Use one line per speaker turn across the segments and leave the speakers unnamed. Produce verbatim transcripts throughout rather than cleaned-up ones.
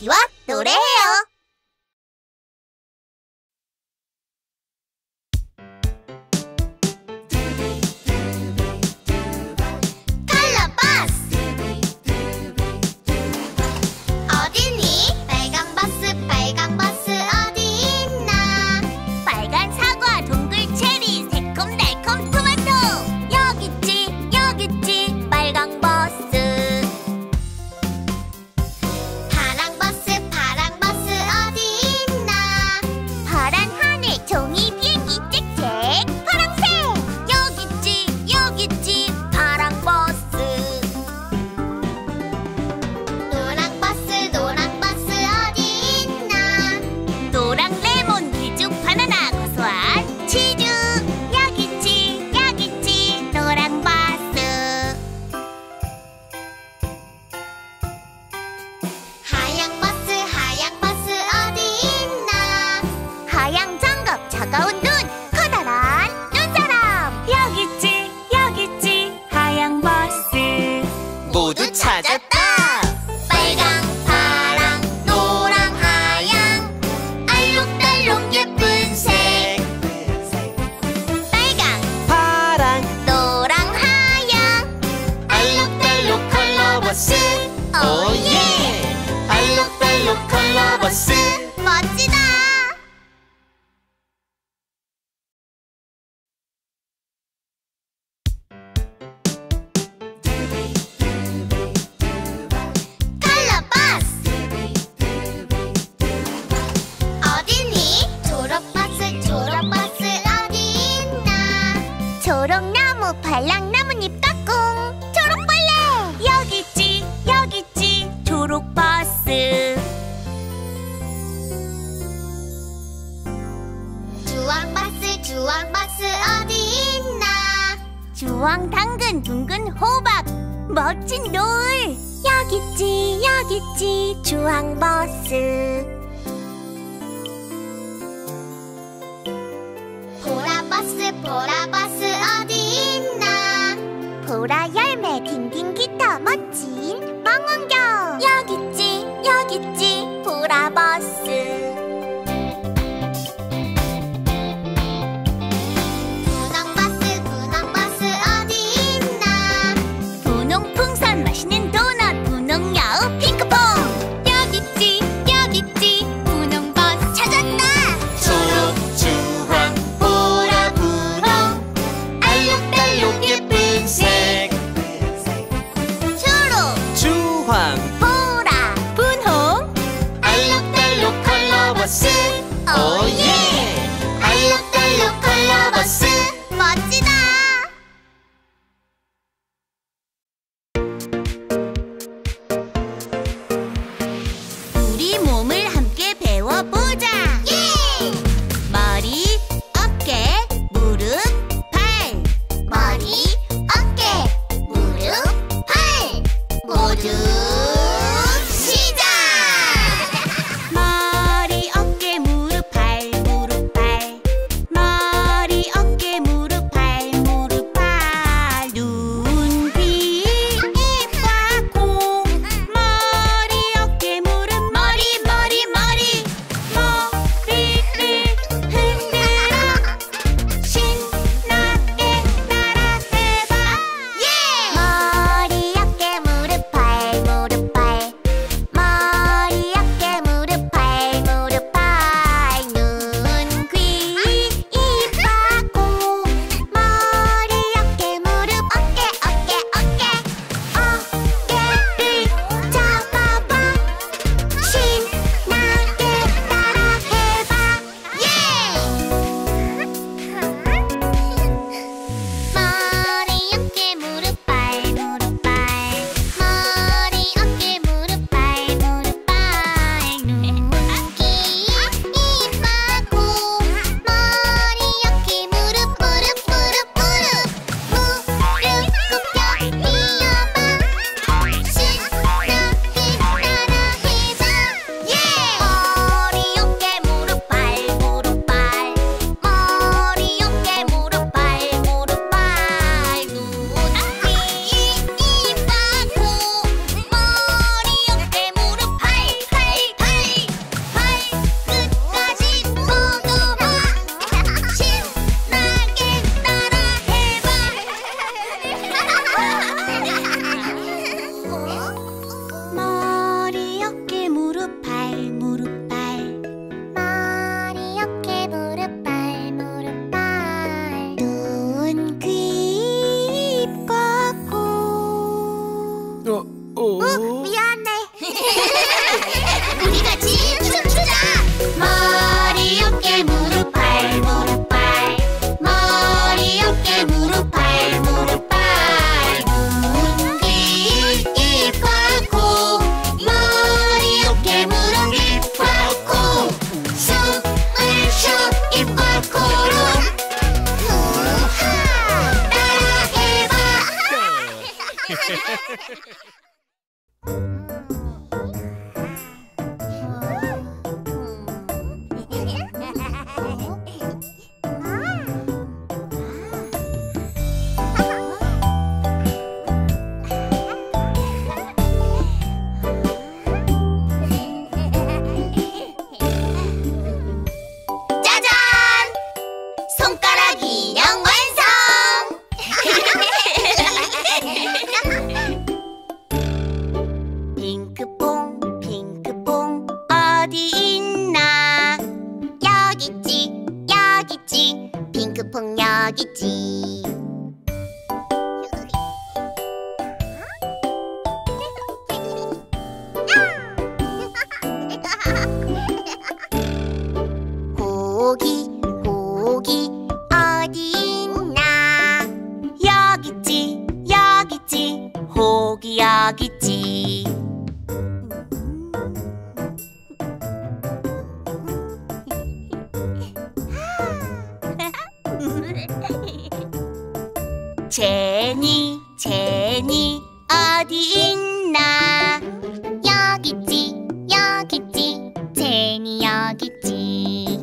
토끼와 노래해요. 차가운 눈, 커다란 눈사람. 여기 있지, 여기 있지, 하얀 버스.
모두 찾았다.
빨강, 파랑, 노랑, 하양, 알록달록 예쁜 색. 빨강,
파랑,
노랑, 하양,
알록달록 컬러버스. 오예! 알록달록 컬러버스.
멋지다. 초록나무, 발랑나무잎 까꿍. 초록벌레. 여기 있지, 여기 있지, 초록버스. 주황버스, 주황버스 어디 있나. 주황 당근, 둥근 호박, 멋진 노을. 여기 있지, 여기 있지, 주황버스. 보라버스, 보라버스 어디 있나. 보라 열매, 딩딩 기타, 멋진 망원경. 여기 있지, 여기 있지, 보라버스. 분홍버스, 분홍버스 어디 있나. 분홍풍선, 맛있는 도넛, 분홍야우, 핑크퐁. 여기 있지, 여기 있지, 분홍버스. 찾았다.
초록, 주황, 보라, 분홍, 알록달록 예쁜 색.
초록,
주황,
보라, 분홍,
알록달록 컬러버스. 오예! 알록달록 컬러버스.
멋지다. 우리 몸을 함께 배워보자. 예! 머리, 어깨, 무릎, 발. 머리, 어깨, 무릎, 발. 모두 시작! 머리, 어깨, 무릎, 발, 무릎, 발. 머리, 어깨, 무릎, 발, 핑크퐁 여기 있지. 고기 고기 어디 있나. 여기 있지 여기 있지. 고기 여기 있지. 제니 제니 어디 있나. 여기 있지 여기 있지. 제니 여기 있지.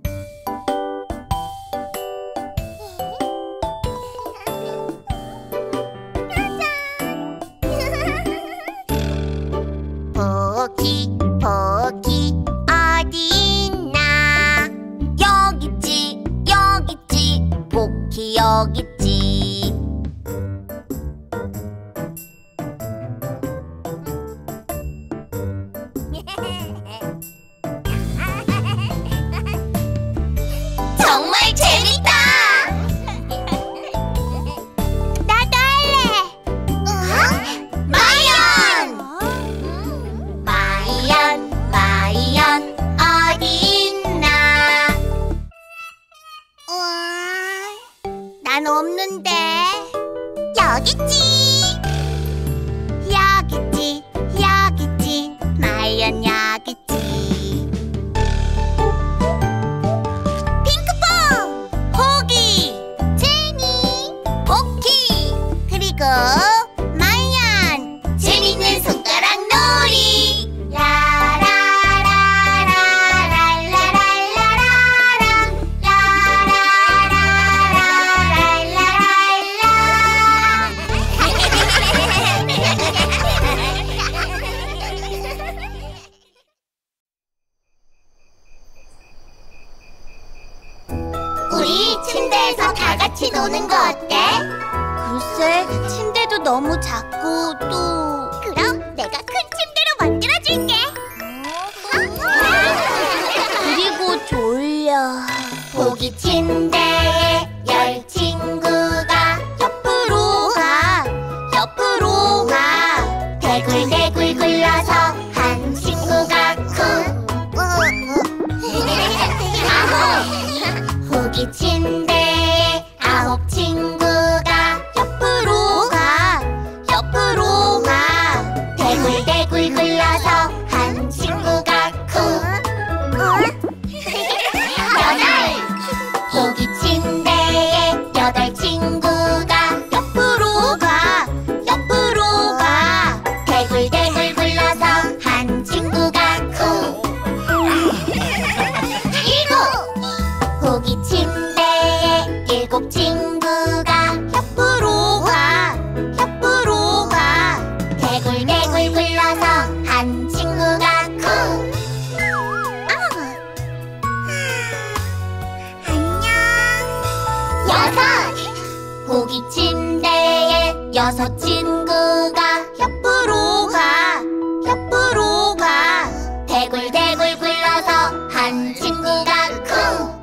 포키 포키 어디 있나. 여기 있지 여기 있지. 포키 여기 있지. 정말 재밌다. 나도 할래. 어? 마이언. 마이언 마이언 어디 있나. 우와, 난 없는데. 여기 있지 여기 있지 여기 있지. 마이언 여기 있지. 마이언 재밌는 손가락 놀이. 우리 침대에서 다 같이 노는 거 어때? 글쎄, 침대도 너무 작고 또... 그럼 내가 큰 침대로 만들어줄게. 그리고 졸려. 보기 침대에 열 친구가 옆으로 가 옆으로 가. 대굴대굴 굴러서 한 친구가 쿵. 아홉. 보기 침대에 아홉 친구가 옆으로 가 옆으로 가. 대굴대굴 굴러서 한 친구가 쿵. 여덟. 보기 침대에 여덟 친구가 옆으로 가 옆으로 가. 대굴대굴 굴러서 한 친구가 쿵. 일곱. 보기 침대에 일곱 친구가 옆으로 가 옆으로 가. 대굴대굴 굴러서 한 친구가 쿵. 안녕. 여섯. 보기 침대에 여섯 친구가 옆으로 가 옆으로 가. 대굴대굴 굴러서 한 친구가 쿵.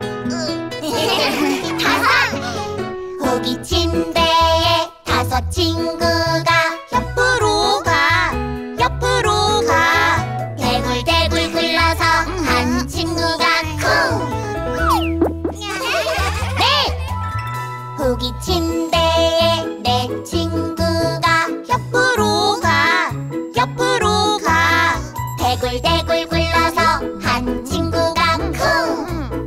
다섯. 보기 침대에 다섯 친구가 옆으로 가 옆으로 가. 대굴대굴 굴러서 한 친구가 쿵. 넷. 보기 침대에 네 친구가 옆으로 가 옆으로 가. 대굴대굴 굴러서 한 친구가 쿵.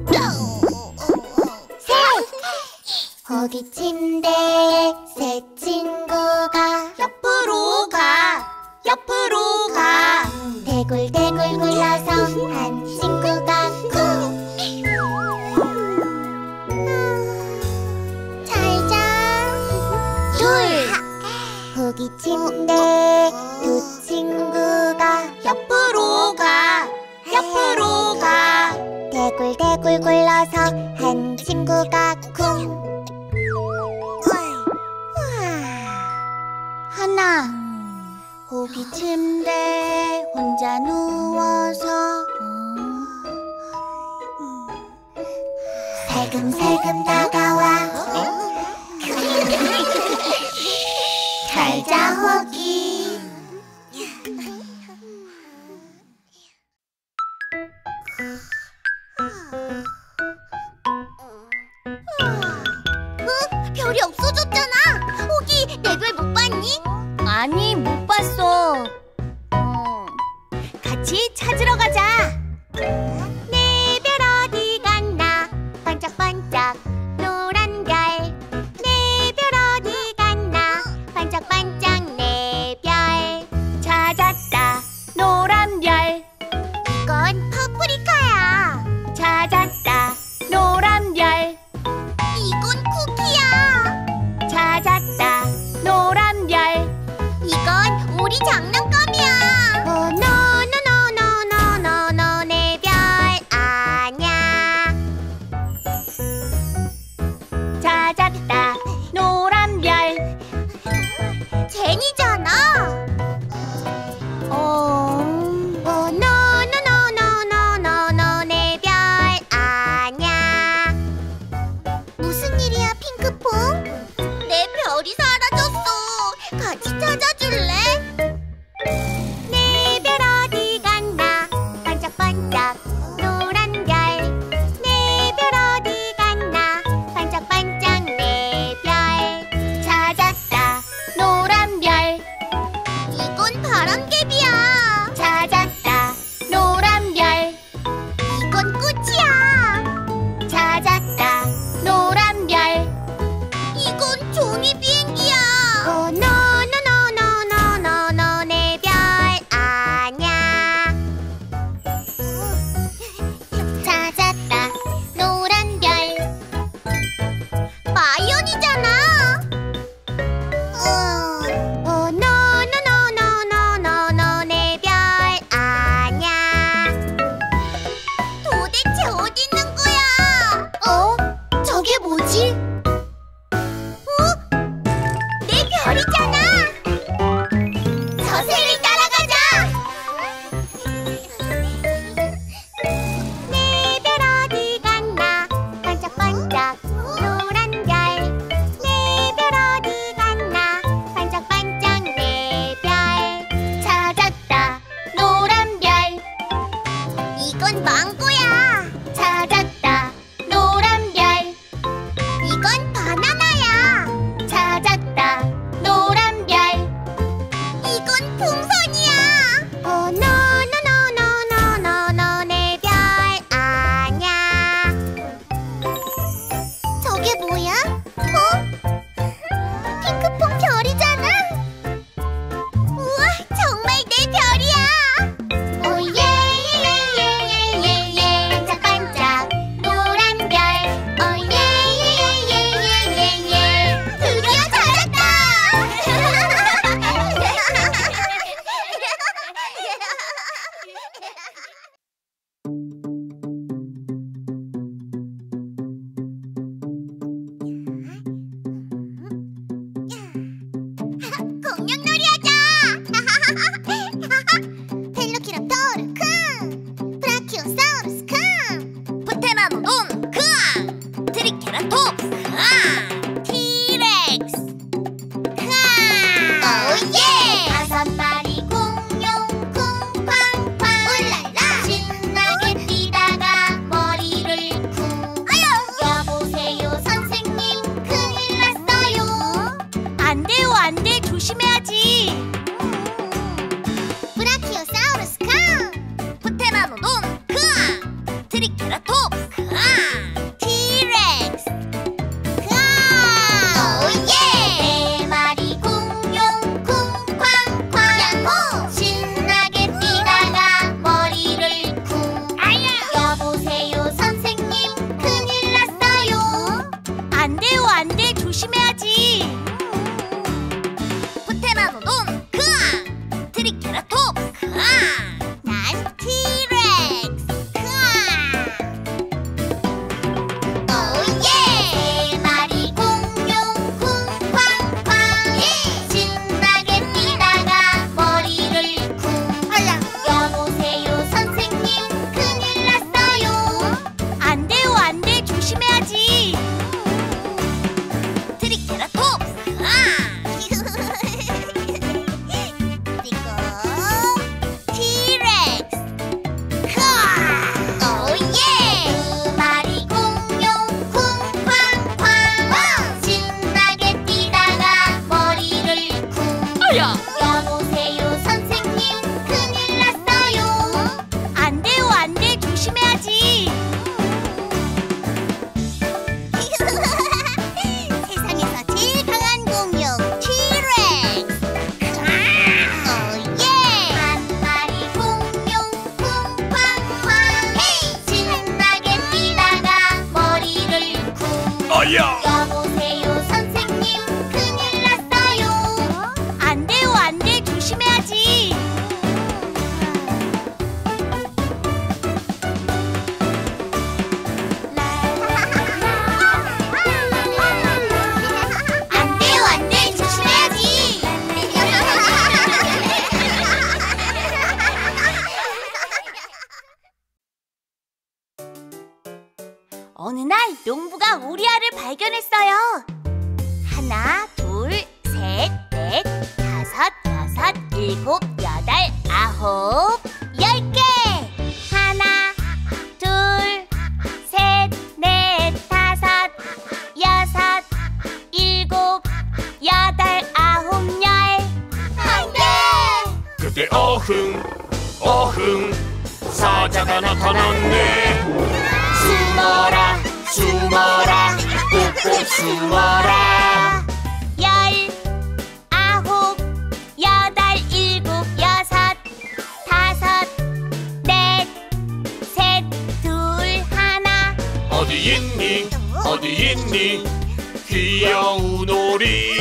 셋. 보기 침대에 세 친구가 호기 침대 두 친구가 옆으로 가 옆으로 가 대굴대굴 굴러서 한 친구가 쿵 하나 호기 침대 혼자 누워서 살금살금 다가와 잘자 호기 어? 별이 없어졌잖아. 호기 내 별 못 봤니? 아니 못 봤어. 어, 같이 찾으러 가자. 내 별 어디 갔나 반짝반짝 노란 별 내 별 어디 갔나 반짝반짝 내 별 찾았다 노란 별 이건 파프리카야. 찾았다 노란 별 이건 쿠키야. 찾았다 노란 별 이건 우리 장난감이야. 어, 노노노노노노노 내 별 아냐. 찾았다 노란 별 제니잖아. 어, 어 노노노노노노 내 별 아냐. 무슨 일이야 핑크퐁? 내 별이 사라졌어. 같이 찾아줄래? 내 별 어디 갔나 반짝반짝 노란 별 내 별 어디 갔나 반짝반짝 내 별 찾았다 노란 별 이건 바람개비야. 찾았다 노란 별 이건 꽃이야. 찾았다 노란 별 이건 종이 비행기야. 어, 노노노노노노노 내 별 아냐. 찾았다 노란 별 마이언이잖아. 어, 어 노노노노노노 내 별 아냐. 도대체 어디 있는 거야? 어? 저게 뭐지? 어? 내 별이잖아. 저새를 따라가자. 내 별 어디 갔나 반짝반짝 노란 별 내 별 어디 갔나 반짝반짝 내 별 찾았다 노란 별 이건 망고야. 찾았다 노란 별 이건 바나나야. 찾았다 노란 별 이건 풍선이야. 어 노노노노노노 내 별 아냐. 저게 뭐야? 어? 핑크퐁 별이잖아. 우와 정말 내 별이야. 오예예예예예예 반짝반짝 노란 별 오예예예예예예 드디어 찾았다. 공룡놀이 하자. 펠로키랍토르 쿵 브라키오사우루스 쿵 프테나노돈 쿵 트리케라톱스 쿵 티렉스 쿵 오예. 다섯 마리 공룡 쿵쾅쾅 울랄라 신나게 뛰다가 머리를 쿵 아유 여보세요 선생님 큰일 났어요. 안 돼요 안 돼. 조심해야지. 브라키오사우루스 쿵 프테나노돈 쿵 트리케라톱스 쿵 티렉스 쿵 오예. 네 마리 공룡 쿵쾅쾅 야호 신나게 뛰다가 머리를 쿵 아야 여보세요 선생님 큰일 났어요. 안 돼요 안 돼. 조심해야지. 프테나노돈 크앙! 트리케라톱스 크앙! 난 티렉스 크앙! 오예! 세 마리 공룡 쿵쾅쾅! 신나게 뛰다가 머리를 쿵! 여보세요 선생님 큰일 났어요! 안 돼요 안 돼 조심해야지! 트리케라톱스 크앙! 그리고 티렉스 크앙! 오예! 두 마리 공룡 쿵쾅쾅! 신나게 뛰다가 머리를 쿵! 여보세요 선생님 큰일 났어요! 안 돼요 안 돼 조심해야지! 세상에서 제일 강한 공룡 티렉스 오예! 한 마리 공룡 쿵쾅쾅 신나게 뛰다가 머리를 쿵
아야!
여보세요 선생님 큰일 났어요! 안 돼요 안 돼 조심해야지! 안 돼요 안 돼 조심해야지! 어느 날 농부가 오리알을 발견했어요. 하나, 둘, 셋, 넷, 다섯, 여섯, 일곱, 여덟, 아홉, 열 개! 하나, 둘, 셋, 넷, 다섯, 여섯, 일곱, 여덟, 아홉, 열! 안 돼!
그때 어흥 어흥 사자가 나타났네. 숨어라 숨어라 꼭꼭 숨어라.
열, 아홉, 여덟, 일곱, 여섯, 다섯, 넷, 셋, 둘, 하나.
어디 있니 어디 있니 귀여운 오리.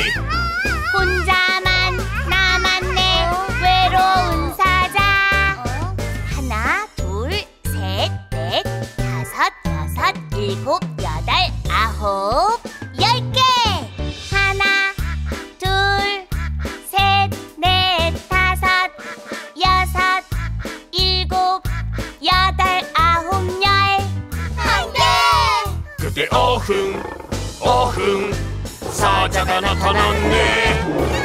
혼자만 남았네 외로운 사자. 하나, 둘, 셋, 넷, 다섯, 여섯, 일곱, 여덟, 아홉, 열 개! 하나, 둘, 셋, 넷, 다섯, 여섯, 일곱, 여덟, 아홉, 열! 안 돼!
그때 어흥 어흥 사자가 나타났네.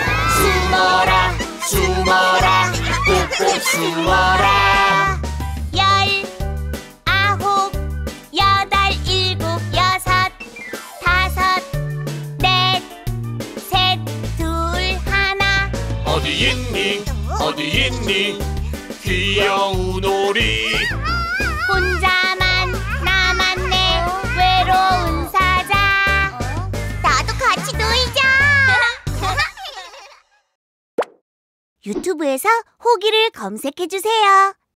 숨어라 숨어라 꼭꼭 숨어라.
열, 아홉, 여덟, 일곱, 여섯, 다섯, 넷, 셋, 둘, 하나.
어디 있니 어디 있니 귀여운 오리.
혼자만 남았네 외로운 사자. 나도 같이 놀자. 유튜브에서 호기를 검색해주세요.